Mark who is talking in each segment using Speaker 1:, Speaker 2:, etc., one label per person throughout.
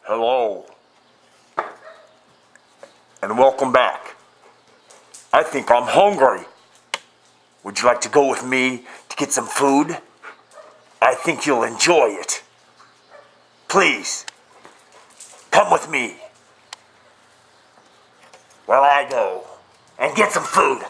Speaker 1: Hello. And welcome back. I think I'm hungry. Would you like to go with me to get some food? I think you'll enjoy it. Please, come with me while I go and get some food.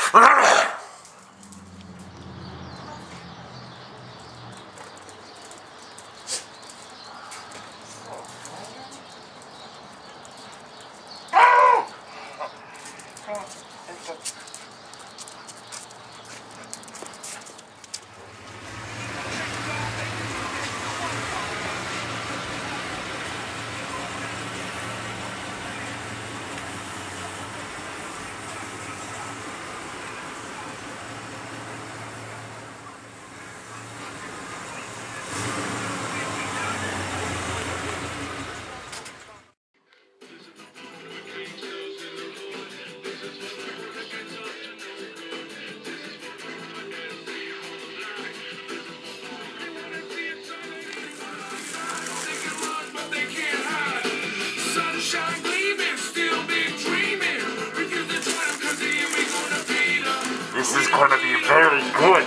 Speaker 1: This is going to be very good.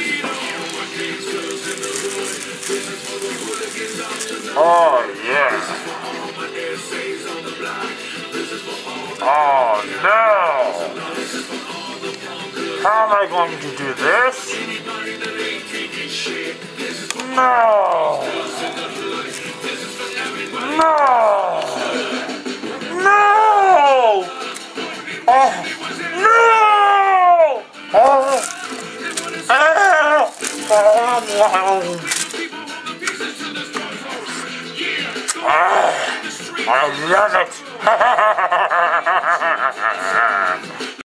Speaker 1: Oh, yeah. Oh, no. How am I going to do this? No. No. No. Oh, no. Oh. I love it!